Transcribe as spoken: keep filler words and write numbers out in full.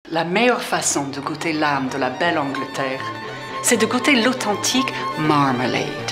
La meilleure façon de goûter l'âme de la belle Angleterre, c'est de goûter l'authentique marmalade.